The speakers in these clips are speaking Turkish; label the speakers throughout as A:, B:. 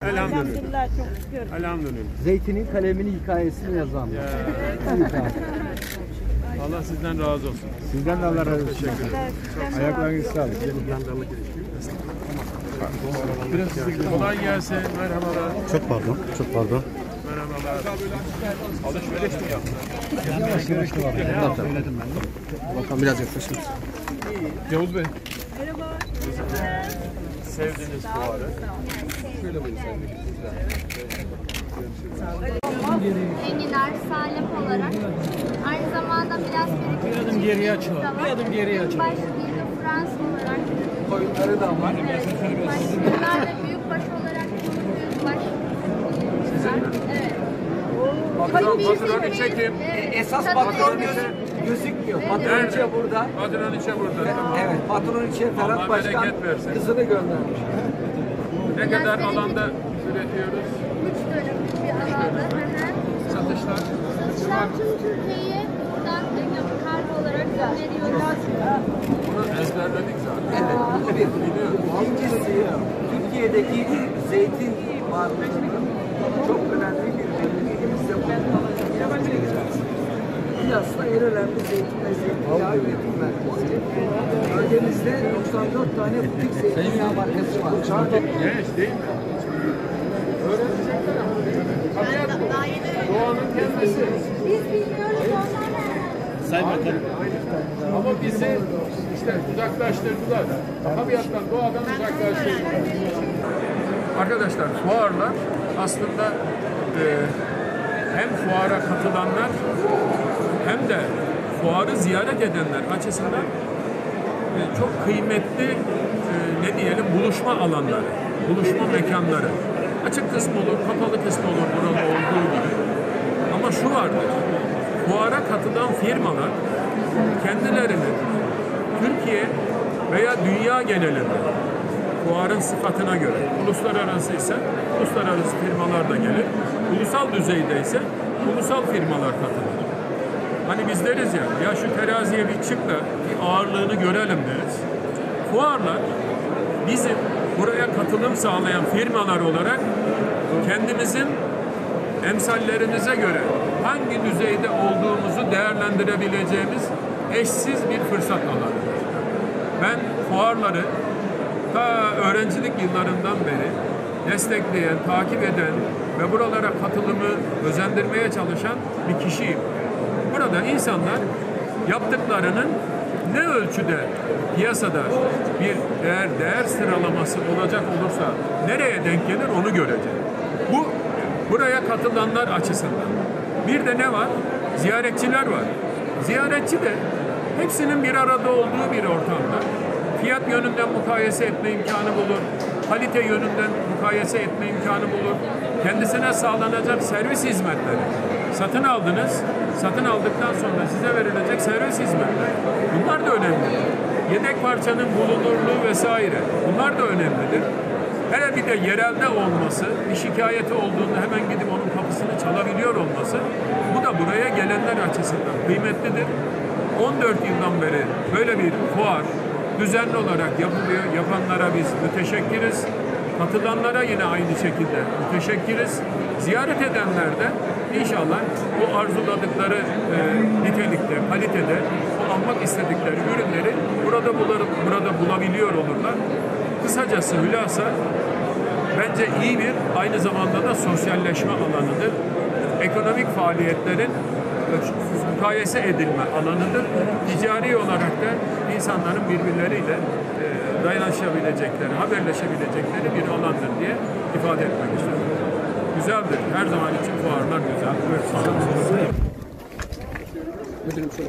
A: Elhamdülillah çok şükür.
B: Elhamdülillah.
C: Zeytinin kalemini hikayesini yazan.
B: Allah sizden razı olsun.
C: Sizden de Allah razı olsun.
B: Teşekkür ederim.
C: Ayaklarınızı sağlık.
B: Kolay gelsin. Merhabalar.
D: Çok pardon, çok pardon.
B: Merhabalar. Alışveriş mi yaptın?
D: Bakalım biraz yaklaşın.
B: Yavuz Bey. Merhaba. Sevdiniz fuarı.
E: Enginar, salep olarak. Aynı zamanda biraz
C: Bir adım geriye açalım. Bir adım geriye açalım.
E: Baş bilgi Fransız olarak.
C: Koyunları da var.
E: Evet. Bunlar da büyük baş olarak büyük baş. Evet.
B: Patronu çekim.
C: Esas patron gözükmüyor. Patron içe burada.
B: Patron içe burada. Tamam.
C: Evet, patron içe Ferhat
B: Allah
C: Başkan
B: bereket versin.
C: kızını göndermiş.
B: Ne kadar alanda üretiyoruz?
E: 3 dönümlük bir alanda.
B: Satışlar.
E: Satışlar tüm Türkiye'ye buradan kargo olarak gönderiyoruz.
B: Bunu ezberledik zaten.
C: Evet, bu bir. İkincisi, Türkiye'deki zeytin varlığının çok önemli bir bölümümüzde bulunan Milas'ta en önemli zeytin ve zeytinyağı üretim merkezi. Bölgemizde 94 tane butik zeytinyağı markası var.
B: Genç değil mi? Öğrenecekler ama. Tabiat bu. Doğanın kendisi.
E: Biz bilmiyoruz onlar.
D: Say bakalım.
B: Ama bizi işte uzaklaştırdılar. Tabiattan, doğadan uzaklaştırdılar. Arkadaşlar fuarlar aslında hem fuara katılanlar hem de fuarı ziyaret edenler açısından çok kıymetli ne diyelim buluşma alanları, buluşma mekanları. Açık kısmı olur, kapalı kısmı olur burada olduğu gibi. Ama şu vardır, fuara katılan firmalar kendilerini Türkiye veya dünya genelinde fuarın sıfatına göre, uluslararası ise uluslararası firmalar da gelir, ulusal düzeyde ise ulusal firmalar katılır. Hani biz deriz ya şu teraziye bir çık da bir ağırlığını görelim deriz. Fuarlar bizim buraya katılım sağlayan firmalar olarak kendimizin emsallerimize göre hangi düzeyde olduğumuzu değerlendirebileceğimiz eşsiz bir fırsat alanıdır. Ben fuarları ta öğrencilik yıllarından beri destekleyen, takip eden ve buralara katılımı özendirmeye çalışan bir kişiyim. Burada insanlar yaptıklarının ne ölçüde piyasada bir değer sıralaması olacak olursa nereye denk gelir onu görecek. Bu buraya katılanlar açısından. Bir de ne var? Ziyaretçiler var. Ziyaretçi de hepsinin bir arada olduğu bir ortamda fiyat yönünden mukayese etme imkanı bulur, kalite yönünden mukayese etme imkanı bulur, kendisine sağlanacak servis hizmetleri. Satın aldınız, satın aldıktan sonra size verilecek servis hizmetleri. Bunlar da önemlidir. Yedek parçanın bulunurluğu vesaire. Bunlar da önemlidir. Hele bir de yerelde olması, bir şikayeti olduğunda hemen gidip onun kapısını çalabiliyor olması, bu da buraya gelenler açısından kıymetlidir. 14 yıldan beri böyle bir fuar düzenli olarak yapılıyor. Yapanlara biz müteşekkiriz. Katılanlara yine aynı şekilde müteşekkiriz. Ziyaret edenler de inşallah o arzuladıkları nitelikte, kalitede, o almak istedikleri ürünleri burada bulabiliyor olurlar. Kısacası hülasa bence iyi bir aynı zamanda da sosyalleşme alanıdır. Ekonomik faaliyetlerin mukayese edilme alanıdır. Ticari olarak da insanların birbirleriyle dayanışabilecekleri, haberleşebilecekleri bir alandır diye ifade etmek istiyorum. Güzeldir. Her zaman için fuarlar güzel. Evet.
D: Müdürüm şöyle.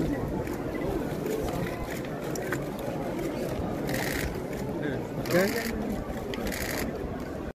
C: Evet.